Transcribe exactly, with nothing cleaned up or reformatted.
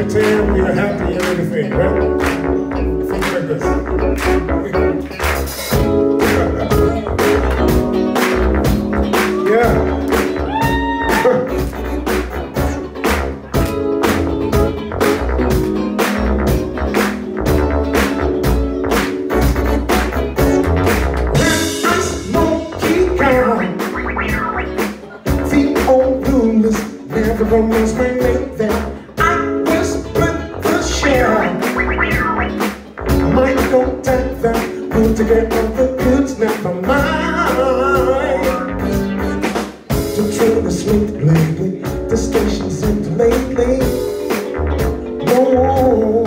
can tell we are happy and everything, right? Think like this. Yeah. Never romance my mate that I whispered the share. Might go take that put together the goods, never mind. To train asleep lately, the station seemed lately. No.